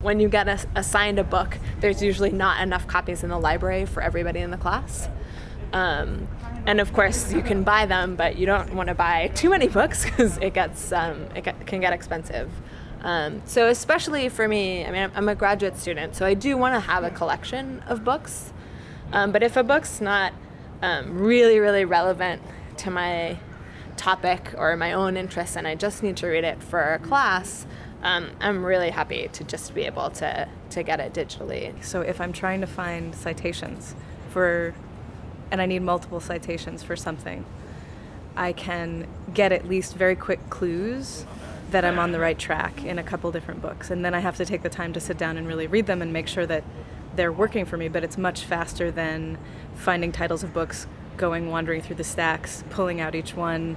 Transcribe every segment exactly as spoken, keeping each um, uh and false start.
when you get a, assigned a book, there's usually not enough copies in the library for everybody in the class. Um, and of course, you can buy them, but you don't want to buy too many books because it gets um, it get, can get expensive. Um, so especially for me, I mean, I'm a graduate student, so I do want to have a collection of books. Um, but if a book's not um, really, really relevant to my topic or my own interests, and I just need to read it for a class, um, I'm really happy to just be able to, to get it digitally. So if I'm trying to find citations for, and I need multiple citations for something, I can get at least very quick clues that I'm on the right track in a couple different books. And then I have to take the time to sit down and really read them and make sure that they're working for me, but it's much faster than finding titles of books, going wandering through the stacks, pulling out each one.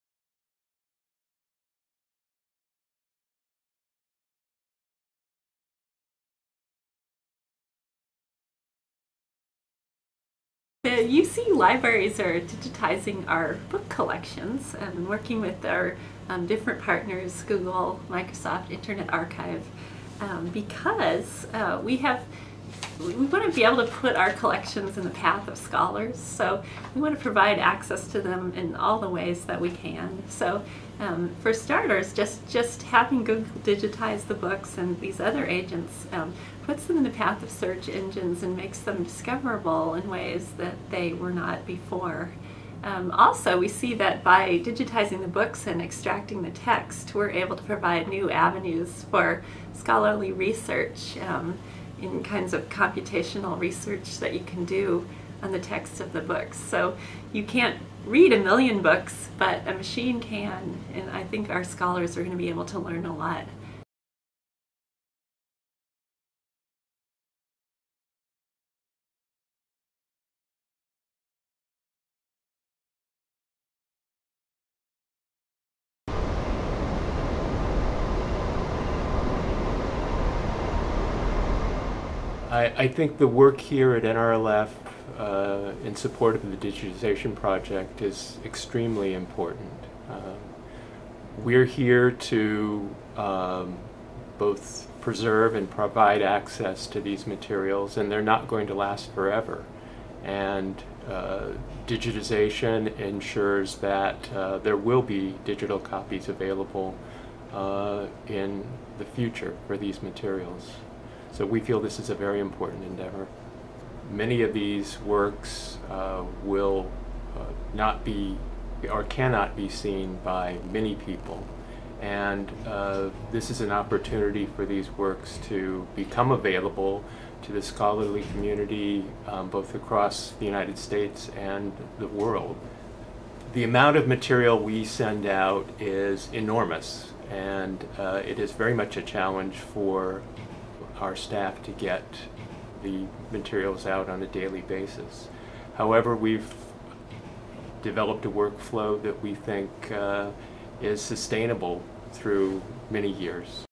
The U C libraries are digitizing our book collections and working with our um, different partners, Google, Microsoft, Internet Archive, um, because uh, we have we want to be able to put our collections in the path of scholars. So we want to provide access to them in all the ways that we can. So um, for starters, just, just having Google digitize the books and these other agents um, puts them in the path of search engines and makes them discoverable in ways that they were not before. Um, also, we see that by digitizing the books and extracting the text, we're able to provide new avenues for scholarly research um, in kinds of computational research that you can do on the text of the books. So you can't read a million books, but a machine can, and I think our scholars are going to be able to learn a lot. I, I think the work here at N R L F uh, in support of the digitization project is extremely important. Uh, we're here to um, both preserve and provide access to these materials, and they're not going to last forever. And uh, digitization ensures that uh, there will be digital copies available uh, in the future for these materials. So we feel this is a very important endeavor. Many of these works uh, will uh, not be or cannot be seen by many people. And uh, this is an opportunity for these works to become available to the scholarly community um, both across the United States and the world. The amount of material we send out is enormous, and uh, it is very much a challenge for our staff to get the materials out on a daily basis. However, we've developed a workflow that we think uh, is sustainable through many years.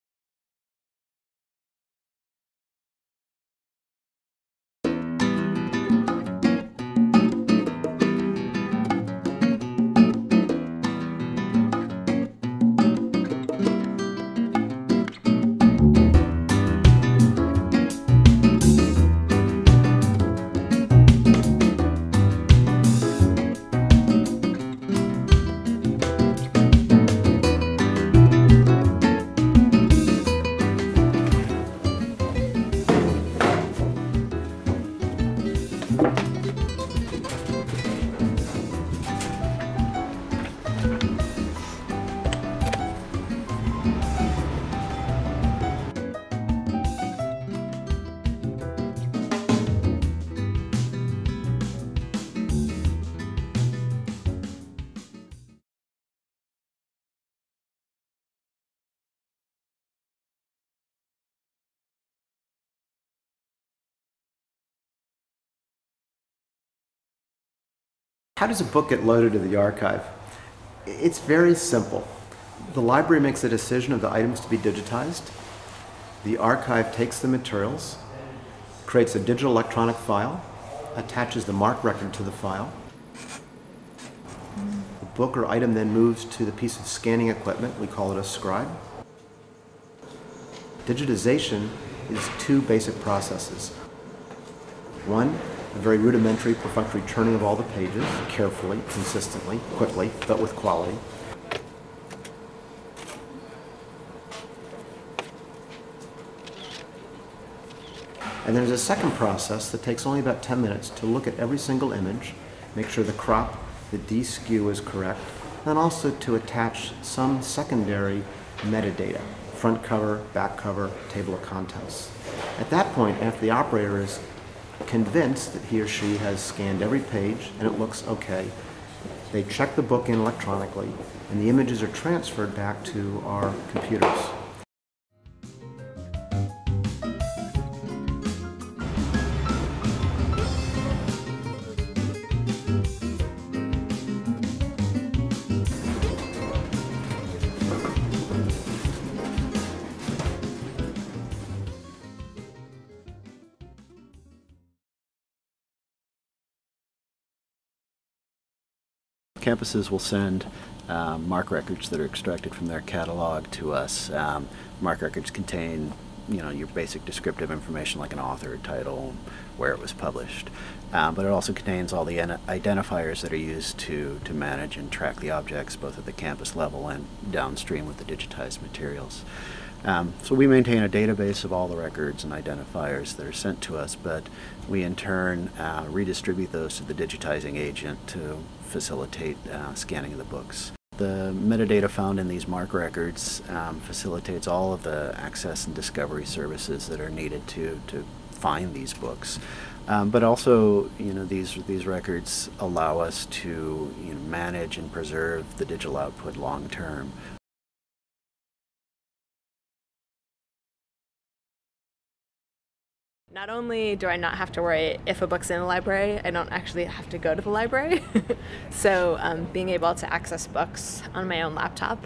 How does a book get loaded to the archive? It's very simple. The library makes a decision of the items to be digitized. The archive takes the materials, creates a digital electronic file, attaches the MARC record to the file. The book or item then moves to the piece of scanning equipment. We call it a scribe. Digitization is two basic processes. One, a very rudimentary, perfunctory turning of all the pages, carefully, consistently, quickly, but with quality. And there's a second process that takes only about ten minutes to look at every single image, make sure the crop, the D-skew is correct, and also to attach some secondary metadata, front cover, back cover, table of contents. At that point, after the operator is convinced that he or she has scanned every page and it looks okay, they check the book in electronically and the images are transferred back to our computers. Campuses will send um, MARC records that are extracted from their catalog to us. Um, MARC records contain, you know, your basic descriptive information like an author, title, where it was published. Um, but it also contains all the identifiers that are used to, to manage and track the objects both at the campus level and downstream with the digitized materials. Um, so we maintain a database of all the records and identifiers that are sent to us, but we in turn uh, redistribute those to the digitizing agent to facilitate uh, scanning of the books. The metadata found in these MARC records um, facilitates all of the access and discovery services that are needed to, to find these books. Um, but also, you know, these, these records allow us to, you know, manage and preserve the digital output long term. Not only do I not have to worry if a book's in a library, I don't actually have to go to the library. So um, being able to access books on my own laptop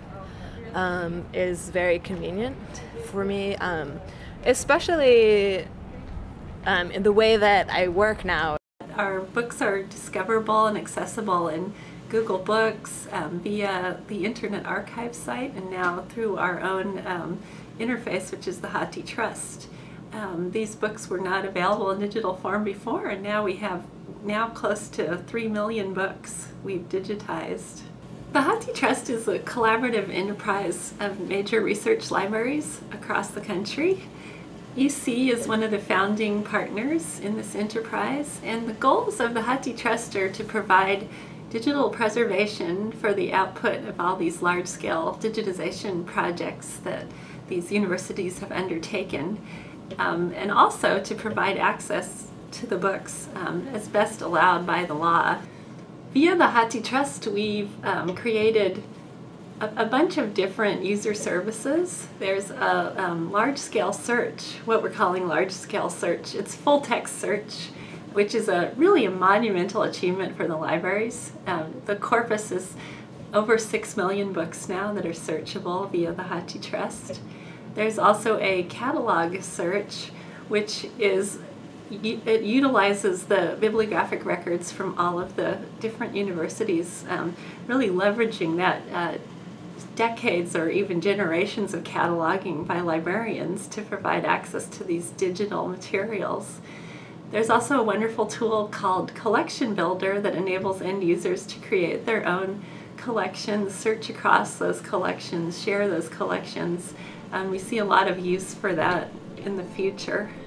um, is very convenient for me, um, especially um, in the way that I work now. Our books are discoverable and accessible in Google Books, um, via the Internet Archive site, and now through our own um, interface, which is the HathiTrust. Um, these books were not available in digital form before, and now we have now close to three million books we've digitized. The HathiTrust is a collaborative enterprise of major research libraries across the country. U C is one of the founding partners in this enterprise, and the goals of the HathiTrust are to provide digital preservation for the output of all these large-scale digitization projects that these universities have undertaken. Um, and also to provide access to the books um, as best allowed by the law. Via the HathiTrust, we've um, created a, a bunch of different user services. There's a um, large-scale search, what we're calling large-scale search. It's full-text search, which is a really a monumental achievement for the libraries. Um, the corpus is over six million books now that are searchable via the HathiTrust. There's also a catalog search, which is, it utilizes the bibliographic records from all of the different universities, um, really leveraging that uh, decades or even generations of cataloging by librarians to provide access to these digital materials. There's also a wonderful tool called Collection Builder that enables end users to create their own collections, search across those collections, share those collections. Um, we see a lot of use for that in the future.